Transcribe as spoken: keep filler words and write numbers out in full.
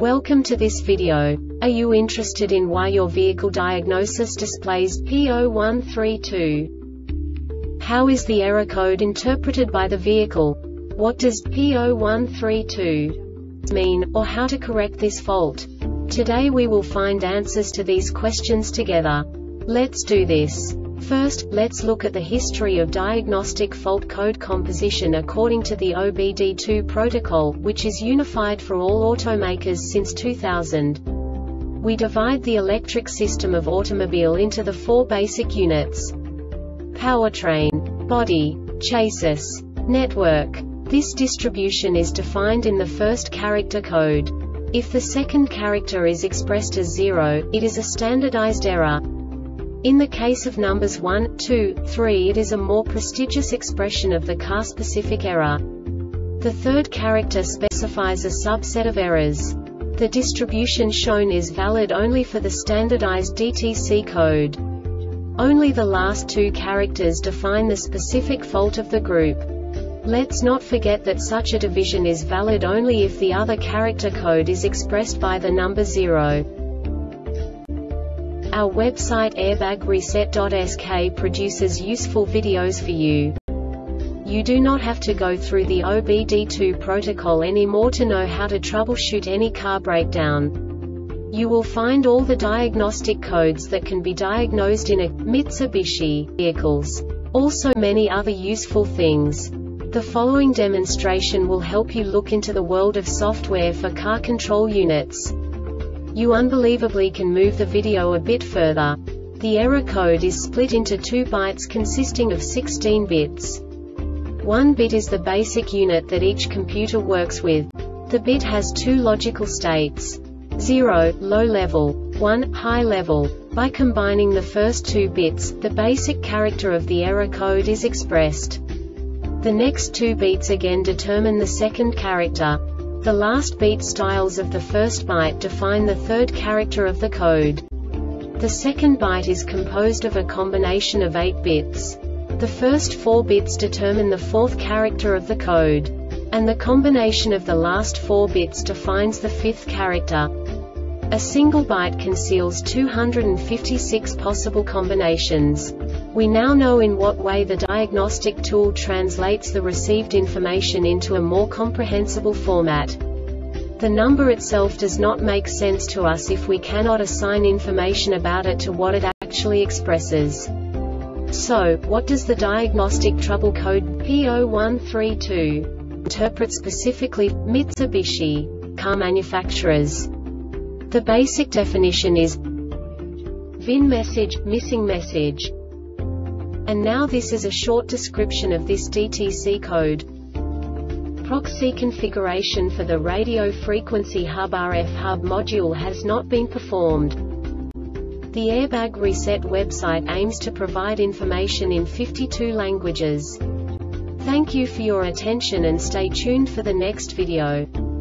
Welcome to this video. Are you interested in why your vehicle diagnosis displays P zero one three two? How is the error code interpreted by the vehicle? What does P zero one three two mean, or how to correct this fault? Today we will find answers to these questions together. Let's do this. First, let's look at the history of diagnostic fault code composition according to the O B D two protocol, which is unified for all automakers since two thousand. We divide the electric system of automobile into the four basic units: powertrain, body, chassis, network. This distribution is defined in the first character code. If the second character is expressed as zero, it is a standardized error. In the case of numbers one, two, three, it is a more prestigious expression of the car-specific error. The third character specifies a subset of errors. The distribution shown is valid only for the standardized D T C code. Only the last two characters define the specific fault of the group. Let's not forget that such a division is valid only if the other character code is expressed by the number zero. Our website airbag reset dot S K produces useful videos for you. You do not have to go through the O B D two protocol anymore to know how to troubleshoot any car breakdown. You will find all the diagnostic codes that can be diagnosed in a Mitsubishi vehicles. Also many other useful things. The following demonstration will help you look into the world of software for car control units. You unbelievably can move the video a bit further. The error code is split into two bytes consisting of sixteen bits. One bit is the basic unit that each computer works with. The bit has two logical states: zero, low level, one, high level. By combining the first two bits, the basic character of the error code is expressed. The next two beats again determine the second character. The last beat styles of the first byte define the third character of the code. The second byte is composed of a combination of eight bits. The first four bits determine the fourth character of the code. And the combination of the last four bits defines the fifth character. A single byte conceals two hundred fifty-six possible combinations. We now know in what way the diagnostic tool translates the received information into a more comprehensible format. The number itself does not make sense to us if we cannot assign information about it to what it actually expresses. So, what does the diagnostic trouble code P zero one three two interpret specifically for Mitsubishi car manufacturers? The basic definition is V I N message, missing message. And now this is a short description of this D T C code. Proxy configuration for the radio frequency hub R F hub module has not been performed. The Airbag Reset website aims to provide information in fifty-two languages. Thank you for your attention and stay tuned for the next video.